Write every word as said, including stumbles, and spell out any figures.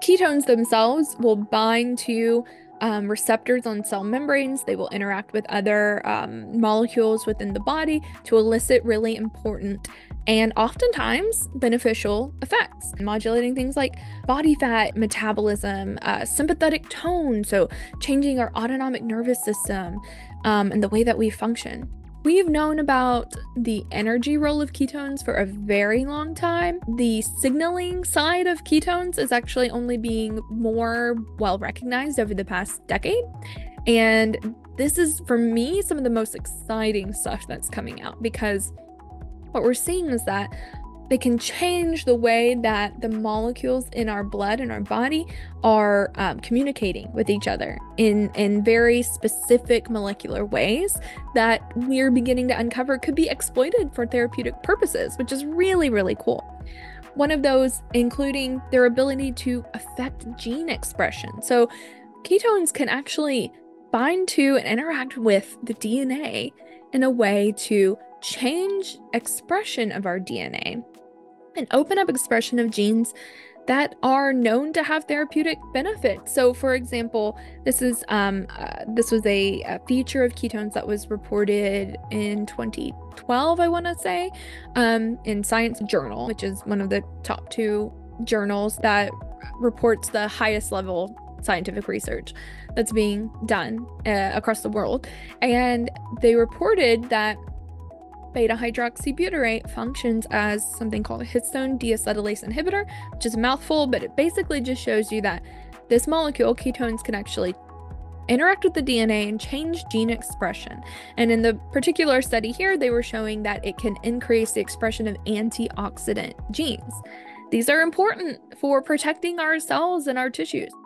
Ketones themselves will bind to um, receptors on cell membranes. They will interact with other um, molecules within the body to elicit really important and oftentimes beneficial effects, modulating things like body fat metabolism, uh, sympathetic tone, so changing our autonomic nervous system um, and the way that we function. We've known about the energy role of ketones for a very long time. The signaling side of ketones is actually only being more well recognized over the past decade. And this is, for me, some of the most exciting stuff that's coming out, because what we're seeing is that they can change the way that the molecules in our blood and our body are um, communicating with each other in, in very specific molecular ways that we're beginning to uncover could be exploited for therapeutic purposes, which is really, really cool. One of those including their ability to affect gene expression. So ketones can actually bind to and interact with the D N A in a way to change expression of our D N A and open up expression of genes that are known to have therapeutic benefits. So, for example, this is um, uh, this was a, a feature of ketones that was reported in twenty twelve, I want to say, um, in Science Journal, which is one of the top two journals that reports the highest level scientific research that's being done uh, across the world. And they reported that beta-hydroxybutyrate functions as something called a histone deacetylase inhibitor, which is a mouthful, but it basically just shows you that this molecule, ketones, can actually interact with the D N A and change gene expression. And in the particular study here, they were showing that it can increase the expression of antioxidant genes. These are important for protecting our cells and our tissues.